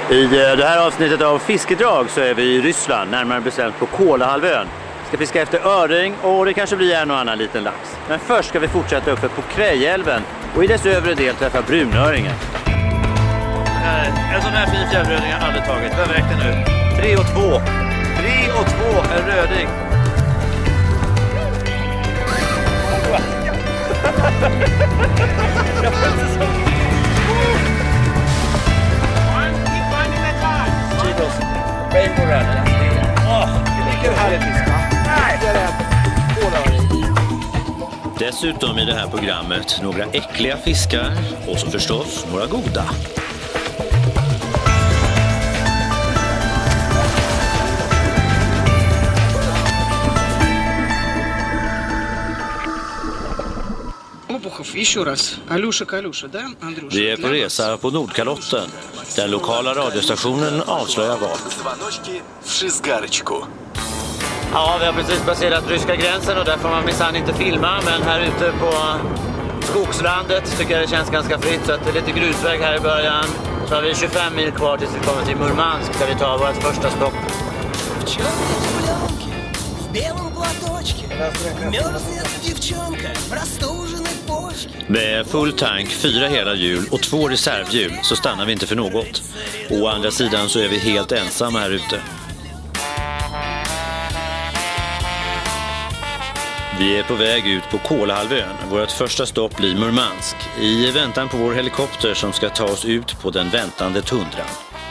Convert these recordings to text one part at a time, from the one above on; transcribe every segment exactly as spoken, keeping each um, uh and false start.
I det här avsnittet av Fiskedrag så är vi i Ryssland, närmare bestämt på Kolahalvön. Vi ska fiska efter öring och det kanske blir en och annan liten lax. Men först ska vi fortsätta uppe på Krejälven och i dess övre del träffa brunöringen. En sån här fin fjällröding har jag aldrig tagit. Vad väckte nu? tre och två. tre och två är röding. Kilos. Rainbow. Åh, det är härligt fisk. Nej, det är det. Dessutom i det här programmet några äckliga fiskar och så förstås några goda. Vi är på resa på Nordkalotten. Den lokala radiostationen avslöjar vad. Ja, vi har precis passerat ryska gränsen och där får man minsann inte filma. Men här ute på skogslandet tycker jag det känns ganska fritt. Så att det är lite grusväg här i början. Så har vi tjugofem mil kvar tills vi kommer till Murmansk där vi tar vårt första stopp. Med full tank, fyra hela hjul och två reservhjul så stannar vi inte för något. Å andra sidan så är vi helt ensamma här ute. Vi är på väg ut på Kolahalvön. Vårt första stopp blir Murmansk i väntan på vår helikopter som ska ta oss ut på den väntande tundran.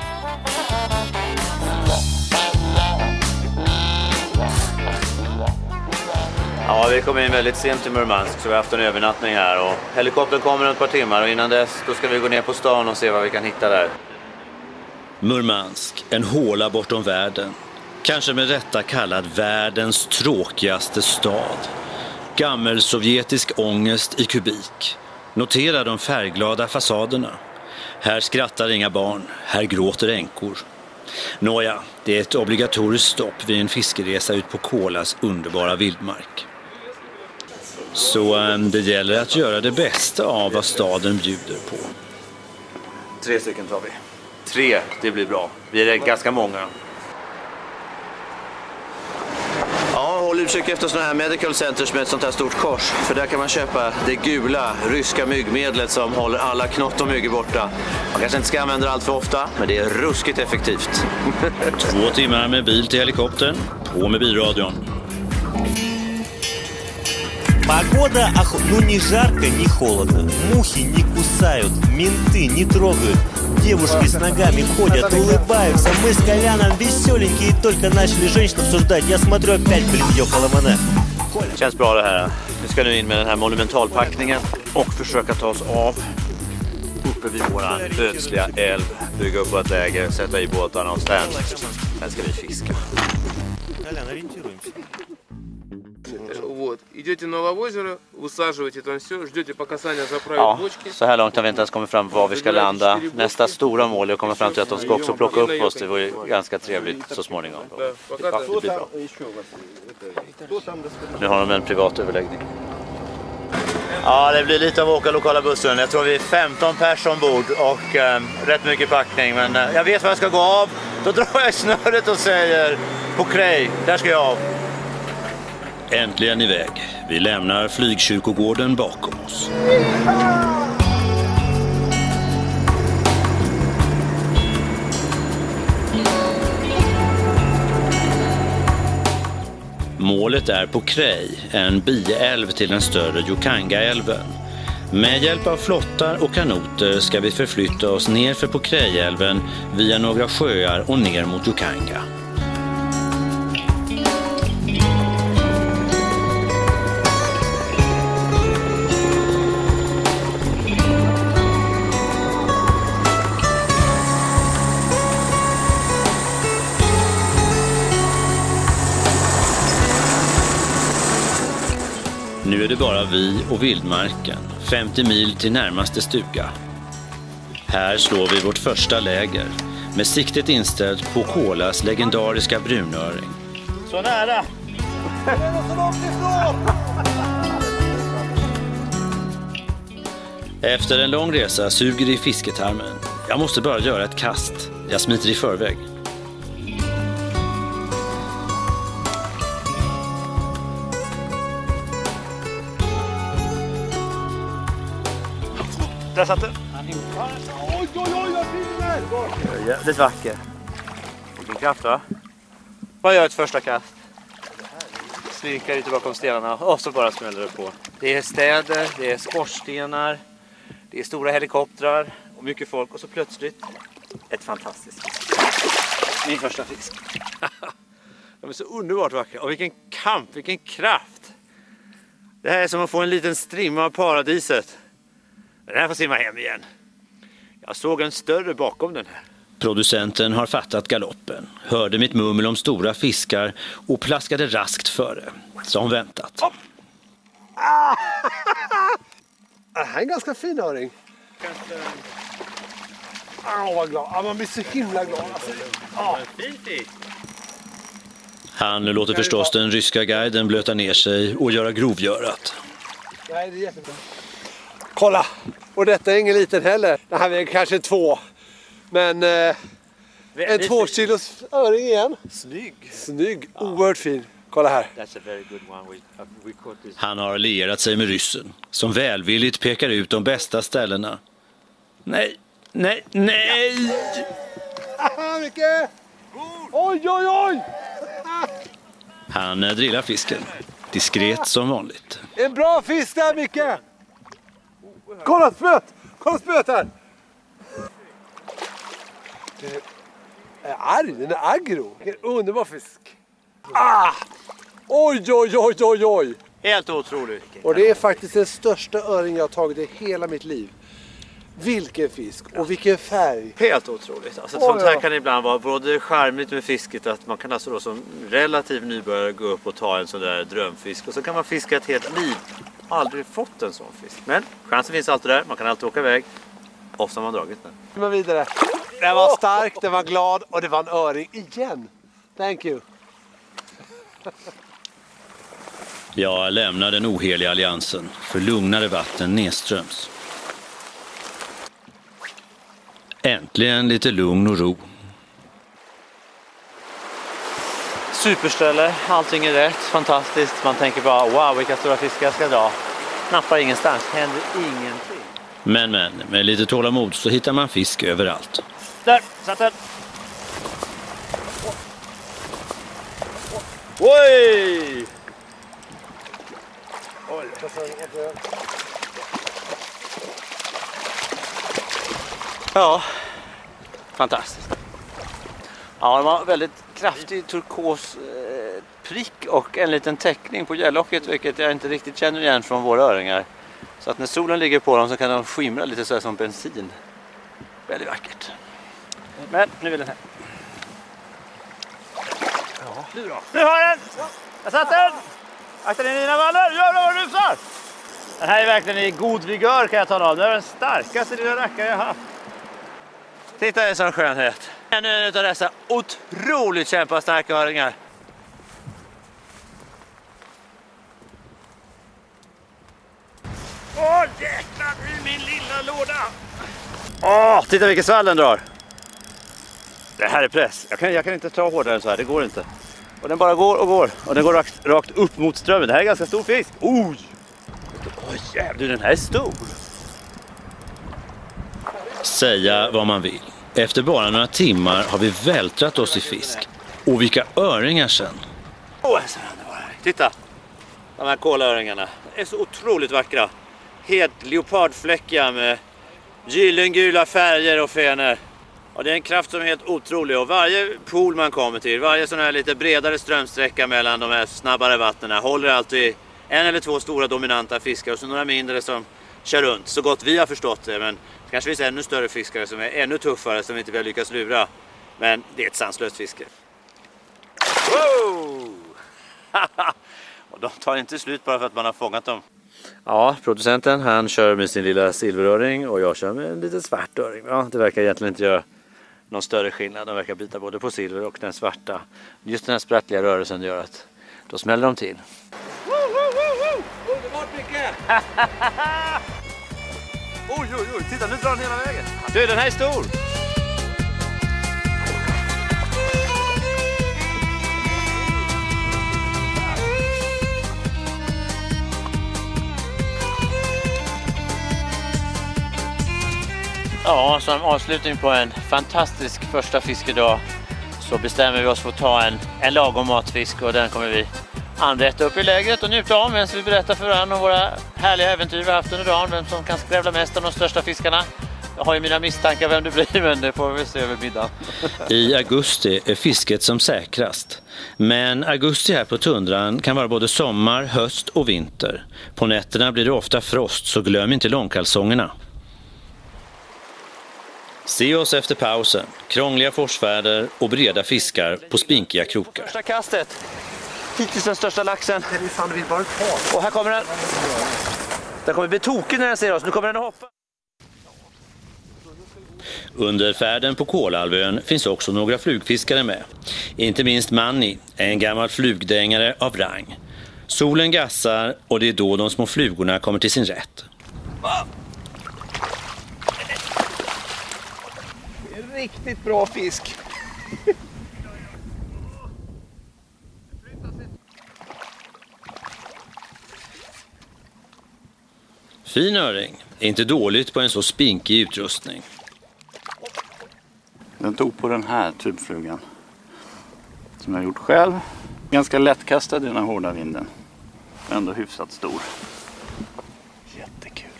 Ja, vi kommer in väldigt sent till Murmansk så vi har haft en övernattning här och helikoptern kommer om ett par timmar och innan dess då ska vi gå ner på stan och se vad vi kan hitta där. Murmansk, en håla bortom världen. Kanske med rätta kallad världens tråkigaste stad. Gammelsovjetisk ångest i kubik. Notera de färgglada fasaderna. Här skrattar inga barn, här gråter änkor. Nåja, det är ett obligatoriskt stopp vid en fiskeresa ut på Kolas underbara vildmark. Så äm, det gäller att göra det bästa av vad staden bjuder på. Tre stycken tar vi. Tre, det blir bra. Vi är ganska många. Ja, håll utkik efter sådana här medical centers med ett sånt här stort kors. För där kan man köpa det gula ryska myggmedlet som håller alla knott och mygg borta. Man kanske inte ska använda det allt för ofta, men det är ruskigt effektivt. Två timmar med bil till helikoptern, på med bilradion. Погода, ну не жарко, не холодно. Мухи не кусают, менты не трогают. Девушки с ногами ходят, улыбаются. Мы с Коляном веселенькие только начали женщин обсуждать. Я смотрю, опять, блин, ёкало мане. Känns bra det här. Vi ska nu in med den här monumentalpackningen och försöka ta oss av uppe vid våran ödsliga älv. Bygga upp ett läger, sätta i båtarna någonstans. Sen ska vi fiska. Колян, ориентируемся. Вот. Идете на Лавозеро, высаживаете там все, ждете пока Саня заправит бочки. Så här långt har vi inte ens kommit fram var vi ska landa. Nästa stora mål är att komma fram till att de ska också plocka upp oss. Det var ju ganska trevligt så småningom. Det blir bra. Nu har de en privat överläggning. Ja, det blir lite av att åka lokala bussen. Jag tror vi är femton pers ombord och eh, rätt mycket packning. Men eh, jag vet var jag ska gå av. Då drar jag snöret och säger på Krej, där ska jag av. Äntligen iväg. Vi lämnar flygkyrkogården bakom oss. Målet är på Krej, en biälv till den större Jokangaälven. Med hjälp av flottar och kanoter ska vi förflytta oss nerför på Krejälven via några sjöar och ner mot Jokanga. Nu är det bara vi och vildmarken, femtio mil till närmaste stuga. Här slår vi vårt första läger, med siktet inställt på Kolas legendariska brunöring. Så nära! Efter en lång resa suger det i fisketarmen. Jag måste bara göra ett kast. Jag smiter i förväg. Där satt den. Oj, oj, oj, vad fin den är! Jävligt vacker. Vilken kraft, va? Vad gör ett första kast? Slinkar lite bakom stenarna och så bara smäller det på. Det är städer, det är skorstenar, det är stora helikoptrar och mycket folk. Och så plötsligt ett fantastiskt fisk. Min första fisk. De är så underbart vackra. Och vilken kamp, vilken kraft. Det här är som att få en liten strimma av paradiset. Den här får simma hem igen. Jag såg en större bakom den här. Producenten har fattat galoppen, hörde mitt mummel om stora fiskar och plaskade raskt före, som väntat. Oh. Ah. Det här är en ganska fin öring. Åh, oh, vad glad. Ah, man blir så himla glad. Alltså, ah. Han låter förstås den ryska guiden blöta ner sig och göra grovgörat. Nej, det är jättebra. Kolla! Och detta är ingen liten heller. Det här är kanske två. Men eh, en två kilos öring igen. Snygg. Snygg. Oerhört fin. Kolla här. That's a very good one. We, uh, we caught this. Han har lierat sig med ryssen, som välvilligt pekar ut de bästa ställena. Nej, nej, nej! Haha, Micke! Oj, oj, oj! Han drillar fisken, diskret som vanligt. En bra fisk där, Micke! Kolla spöt! Kolla spöt här! Den är arg, den är aggro. Vilken underbar fisk. Ah! Oj, oj, oj, oj, oj! Helt otroligt. Och det är faktiskt den största öring jag har tagit i hela mitt liv. Vilken fisk och vilken färg. Helt otroligt. Alltså, sånt här kan ibland vara både charmigt med fisket att man kan alltså då som relativ nybörjare gå upp och ta en sån där drömfisk och så kan man fiska ett helt liv. Aldrig fått en sån fisk. Men chansen finns alltid där. Man kan alltid åka iväg. Och så har man dragit den. Nu är vidare. Den var stark, den var glad och det var en öring igen. Thank you. Jag lämnar den oheliga alliansen för lugnare vatten nedströms. Äntligen lite lugn och ro. Superställe, allting är rätt, fantastiskt. Man tänker bara, wow, vilka stora fiskar jag ska dra. Nappar ingenstans, händer ingenting. Men, men, med lite tålamod så hittar man fisk överallt. Där, satt den! Oj! Oj! Ja, fantastiskt. Ja, de har väldigt kraftig turkos eh, prick och en liten täckning på gällocket, vilket jag inte riktigt känner igen från våra öringar. Så att när solen ligger på dem så kan de skimra lite så här som bensin. Väldigt vackert. Men nu vill den här. Ja. Nu då. Nu har jag den! Jag satt den! Akta den i dina vallar! Gör vad du rusar! Den här är verkligen i god vigör kan jag tala om. Det är den starkaste lilla rackare jag haft. Titta en sån skönhet. Ännu en av dessa otroligt kämpastarka öringar. Åh jäklar i min lilla låda! Åh, titta vilken svall den drar. Det här är press. Jag kan, jag kan inte ta hårdare än så här, det går inte. Och den bara går och går. Och den går rakt, rakt upp mot strömmen. Det här är ganska stor fisk. Oj! Oj jävlar, den här är stor. Säga vad man vill. Efter bara några timmar har vi vältrat oss i fisk. Och vilka öringar sen. Åh, så titta! De här kolöringarna är så otroligt vackra. Helt leopardfläckiga med gyllengula färger och fenor. Och det är en kraft som är helt otrolig. Och varje pool man kommer till, varje sån här lite bredare strömsträcka mellan de här snabbare vattnen håller alltid en eller två stora dominanta fiskar och så några mindre som kör runt. Så gott vi har förstått det, men det kanske finns ännu större fiskare som är ännu tuffare som inte vi har lyckats lura. Men det är ett sanslöst fiske. Wow! Och de tar inte slut bara för att man har fångat dem. Ja, producenten han kör med sin lilla silveröring och jag kör med en liten svart öring. Ja, det verkar egentligen inte göra någon större skillnad. De verkar bita både på silver och den svarta. Just den här sprattliga rörelsen gör att då smäller de till. Underbart Micke! Oj, oj, oj, titta nu drar den hela vägen. Du, den här är stor. Ja, som avslutning på en fantastisk första fiskedag så bestämmer vi oss för att ta en, en lagom matfisk, och den kommer vi anrätta upp i lägret och njuta av medan vi berättar för varandra om våra härliga äventyr vi haft under dagen, vem som kan skrävla mest av de största fiskarna. Jag har ju mina misstankar vem det blir, men det får vi se över middagen. I augusti är fisket som säkrast. Men augusti här på tundran kan vara både sommar, höst och vinter. På nätterna blir det ofta frost, så glöm inte långkalsongerna. Se oss efter pausen. Krångliga forsfärder och breda fiskar på spinkiga krokar. Första kastet. Hittills den största laxen. Och här kommer den. Den kommer bli tokig när den ser oss. Nu kommer den att hoppa. Under färden på Kolahalvön finns också några flugfiskare med. Inte minst Manny, en gammal flugdängare av rang. Solen gassar och det är då de små flugorna kommer till sin rätt. Det är riktigt bra fisk. Fin öring, inte dåligt på en så spinkig utrustning. Den tog på den här tubflugan som jag har gjort själv. Ganska lättkastad i den här hårda vinden. Ändå hyfsat stor. Jättekul.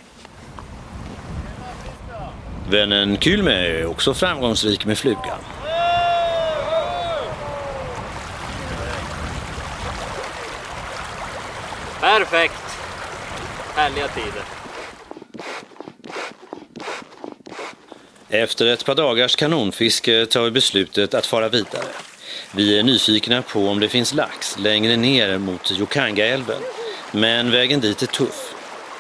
Vännen Kylme är också framgångsrik med flugan. Perfekt. Härliga tider. Efter ett par dagars kanonfiske tar vi beslutet att fara vidare. Vi är nyfikna på om det finns lax längre ner mot Jokangaälven, men vägen dit är tuff.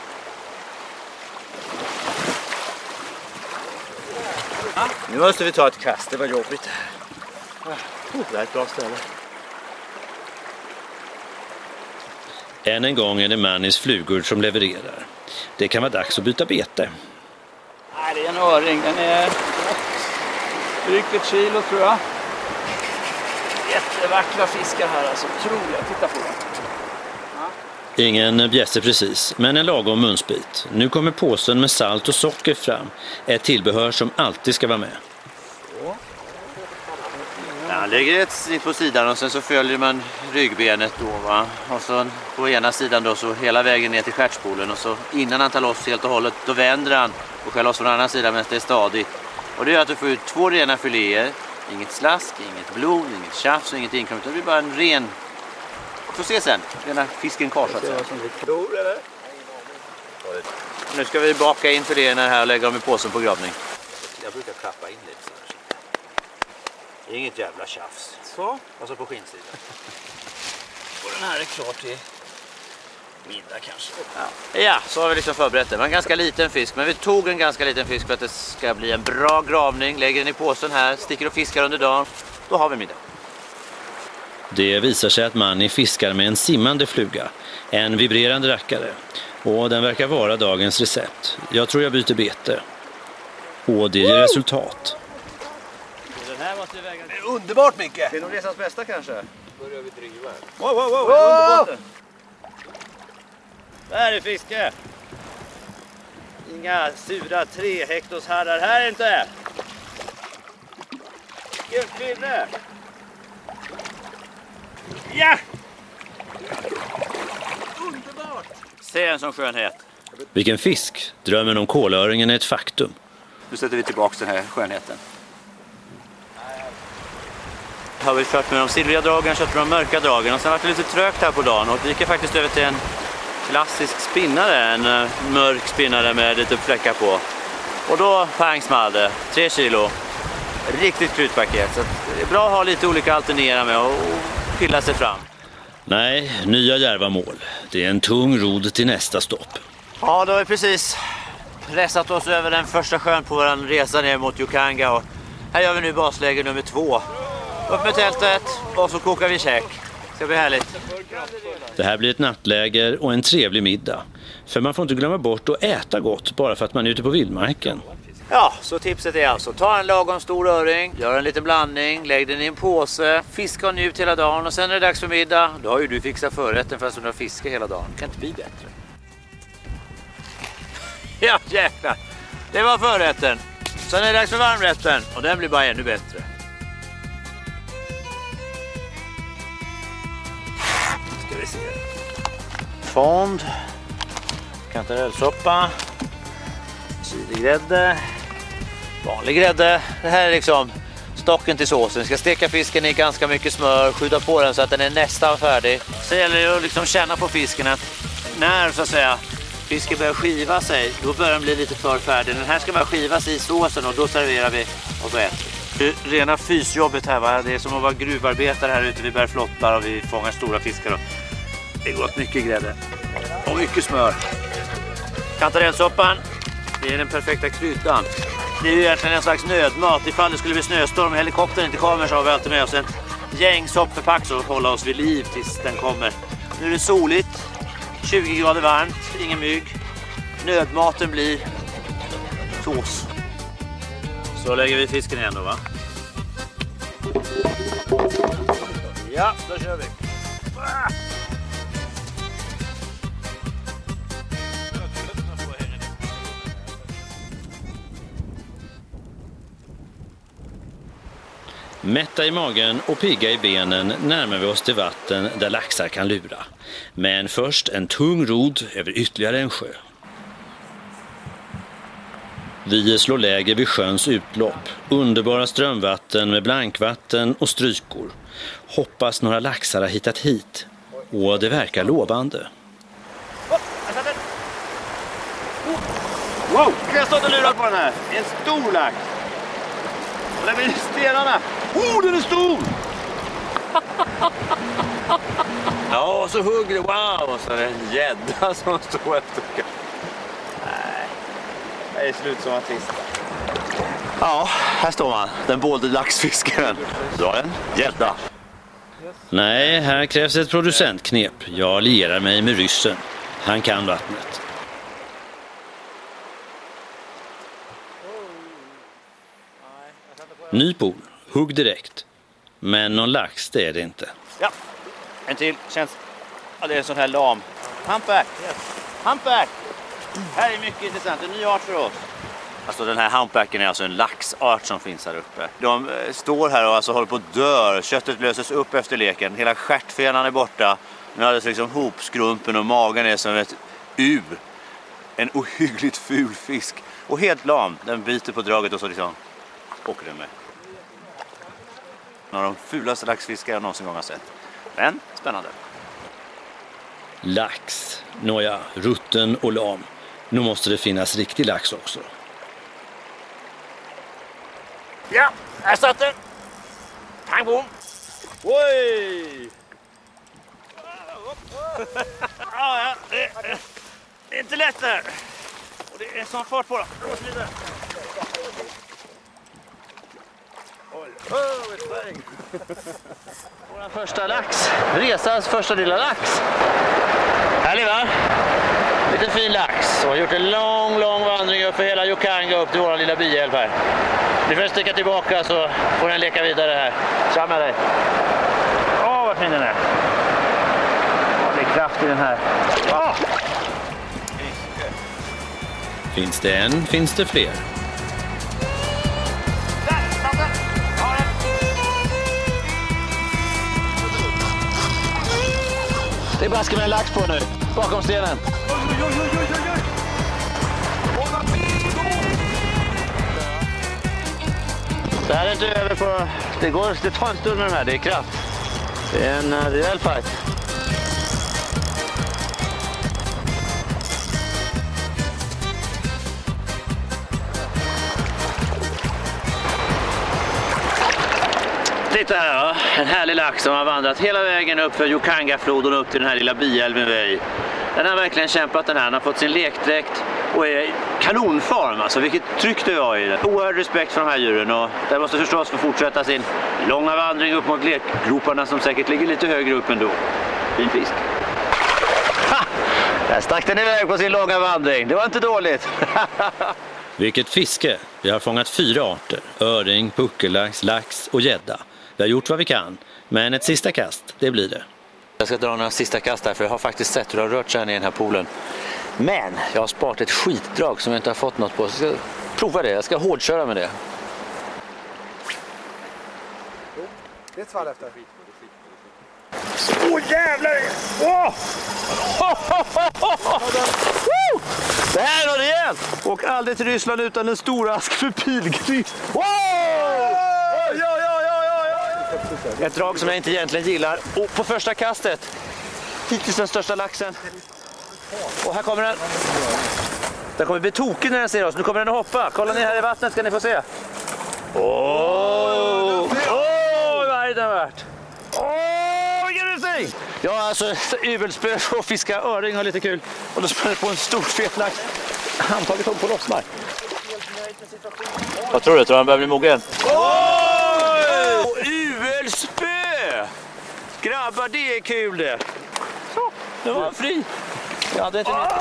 Nu måste vi ta ett kast, det var jobbigt. Det är ett bra ställe. Än en gång är det Mannys flugor som levererar. Det kan vara dags att byta bete. Nej, det är en öring. Den är drygt ett kilo tror jag. Jättevackra fiskar här alltså. Otroliga. Titta på dem. Ja. Ingen bjässe precis, men en lagom munsbit. Nu kommer påsen med salt och socker fram. Ett tillbehör som alltid ska vara med. Ja, lägger ett snitt på sidan och sen så följer man ryggbenet då, va? Och så på ena sidan då så hela vägen ner till stjärtspolen, och så innan han tar loss helt och hållet då vänder han och skär loss från andra sidan medan det är stadigt. Och det gör att du får ut två rena filéer, inget slask, inget blod, inget tjafs och inget inkomst. Det blir bara en ren, får se sen, rena fisken karsat sen. Nu ska vi baka in filéerna här och lägga dem i påsen på gravning. Jag brukar klappa in lite. Det är inget jävla tjafs. Så, alltså på skinsidan. Och den här är klar till middag kanske. Ja. ja, så har vi liksom förberett det. Men en ganska liten fisk. Men vi tog en ganska liten fisk för att det ska bli en bra gravning. Lägger den i påsen här, sticker och fiskar under dagen. Då har vi middag. Det visar sig att Manny fiskar med en simmande fluga. En vibrerande rackare. Och den verkar vara dagens recept. Jag tror jag byter bete. Och det ger resultat. Det är underbart, Micke! Till de resans bästa kanske? Börjar vi driva. Wow, wow, wow! wow! Där är fiske! Inga sura tre hektos herrar här inte! Vilken finne! Ja! Underbart! Se en sån skönhet! Vilken fisk! Drömmen om kolöringen är ett faktum. Nu sätter vi tillbaka den här skönheten. Har vi kört med de silvriga dragen, kört med de mörka dragen, och sen har det lite trögt här på dagen och vi gick faktiskt över till en klassisk spinnare, en uh, mörk spinnare med lite fläckar på. Och då pang small det, tre kilo, riktigt krutpaket. Så det är bra att ha lite olika alternera med och, och pilla sig fram. Nej, nya djärva mål. Det är en tung rod till nästa stopp. Ja, då har vi precis pressat oss över den första sjön på vår resa ner mot Jokanga, och här gör vi nu basläge nummer två. Upp med tältet och så kokar vi käk. Det ska bli härligt. Det här blir ett nattläger och en trevlig middag. För man får inte glömma bort att äta gott bara för att man är ute på vildmarken. Ja, så tipset är alltså: ta en lagom stor öring, gör en liten blandning, lägg den i en påse, fiska och njut hela dagen, och sen är det dags för middag. Då har ju du fixat förrätten för att du har fiskat hela dagen. Kan inte bli bättre. Ja, jäklar. Det var förrätten. Sen är det dags för varmrätten och den blir bara ännu bättre. Ska vi se. Fond. Kantarellsoppa. Chiligrädde. Vanlig grädde. Det här är liksom stocken till såsen. Vi ska steka fisken i ganska mycket smör, skjuta på den så att den är nästan färdig. Så gäller det att liksom känna på fisken att när så att säga fisken börjar skiva sig, då börjar den bli lite för färdig. Den här ska bara skivas i såsen och då serverar vi och så äter vi. Det är rena fysjobbet här, va? Det är som att vara gruvarbetare här ute. Vi bär flottar och vi fångar stora fiskar. Och det går åt mycket grädde och mycket smör. Kantarellsoppan, det är den perfekta kryddan. Det är ju egentligen en slags nödmat. Ifall det skulle bli snöstorm och helikoptern inte kommer så har vi alltid med oss en gäng soppförpack så hålla oss vid liv tills den kommer. Nu är det soligt, tjugo grader varmt, ingen mygg. Nödmaten blir sås. Så lägger vi fisken igen då, va? Ja, då kör vi. Mätta i magen och pigga i benen närmar vi oss till vatten där laxar kan lura. Men först en tung rod över ytterligare en sjö. Vi slår läger vid sjöns utlopp. Underbara strömvatten med blankvatten och strykor. Hoppas några laxar har hittat hit. Och det verkar lovande. Wow, kan jag stå och lura på den här? En stor lax. Och där blir stenarna. Oh, den är stor! Ja, så hugger det. Wow, och så är det en gädda som står efter. Nej, det är slut som att twista. Ja, här står man. Den både laxfiskaren. Dra en gädda. Nej, här krävs ett producentknep. Jag lierar mig med ryssen. Han kan vattnet. Ny pool, hugg direkt. Men någon lax, det är det inte. Ja, en till. Känns... Ja, det är en sån här lam. Humpback. Yes. Humpback. Här är mycket intressant. En ny art för oss. Alltså den här humpbacken är alltså en laxart som finns här uppe. De eh, står här och alltså håller på att dö. Köttet löses upp efter leken. Hela stjärtfenan är borta. Den har liksom hopskrumpen och magen är som ett ur. En ohyggligt ful fisk. Och helt lam. Den biter på draget och så liksom åker den med. En av de fulaste laxfiskar jag någonsin gång har sett. Men spännande. Lax. Nåja, rutten och lam. Nu måste det finnas riktig lax också. Ja, här satt den. Pang bom. Oj! Ja, ja, det, det är inte lätt där. Och det är sån fart på den. Vår första lax. Resans första lilla lax. Härlig, va? Lite fin lax. Och har gjort en lång, lång vandring upp för hela Jokanga upp till vår lilla biälv här. Vi får sticka tillbaka så får den leka vidare här. Tja med dig. Åh, vad fin den är. Åh, det är kraft i den här. Åh! Finns det en, finns det fler. Det är baske med en lax på nu, bakom stenen. Det här är inte över på... Det går det tar en stund med de här, det är kraft. Det är en uh, rejäl fight. Titta här då, en härlig lax som har vandrat hela vägen upp för Jokangafloden och upp till den här lilla biälven vi är i. Den har verkligen kämpat den här, den har fått sin lekdräkt och är i kanonform, alltså vilket tryck det var i det. Oerhörd respekt för de här djuren och den måste förstås få fortsätta sin långa vandring upp mot lekgroparna som säkert ligger lite högre upp ändå. Fin fisk. Ha! Där stack den iväg på sin långa vandring, det var inte dåligt. Vilket fiske! Vi har fångat fyra arter. Öring, puckellax, lax och gädda. Vi har gjort vad vi kan, men ett sista kast, det blir det. Jag ska dra några sista kast här för jag har faktiskt sett hur det har rört sig i den här poolen. Men jag har sparat ett skitdrag som jag inte har fått något på. Så jag ska Prova det, jag ska hårdköra med det. Det är ett fall efter. Åh oh, jävlar! Åh! Det här är något rejält! Och aldrig till Ryssland utan en stor ask för pilgrim. Wow! Ja, ja, ja, ja, ja. Ett drag som jag inte egentligen gillar. Och på första kastet. Hittills den största laxen. Och här kommer den. Den kommer bli tokig när den ser oss. Nu kommer den att hoppa. Kolla ner här i vattnet ska ni få se. Åh! Åh, vad är det värt? Åh, vilken rusning! Ja, alltså yvelspö och fiska öring och lite kul. Och då sprang på en stor fet lax. Antagligen kom på lossmark. Vad tror du? Tror du han börjar bli mogen? Åh! Yvelspö! Grabbar, det är kul det. Så, nu var han fri. Jag hade inte mitt.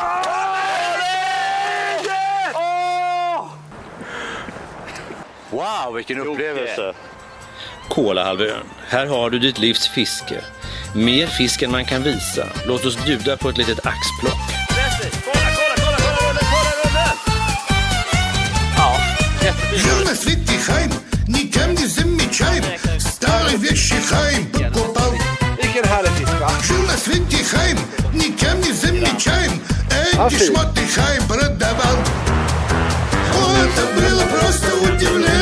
Wow, vilken upplevelse. Kolahalvön. Här har du ditt livs fiske. Mer fisk än man kan visa. Låt oss bjuda på ett litet axplock. Kolla, kolla, kolla, kolla rullen, kolla rullen! Ja, jättefint. Жил свете хайм, никем не замечаем. Старые вещи хайм покупал. Vilken härlig fisk, va? Жил на свете хайм, никем не замечаем. Эти шмоты хайм продавал. О, это было просто удивление.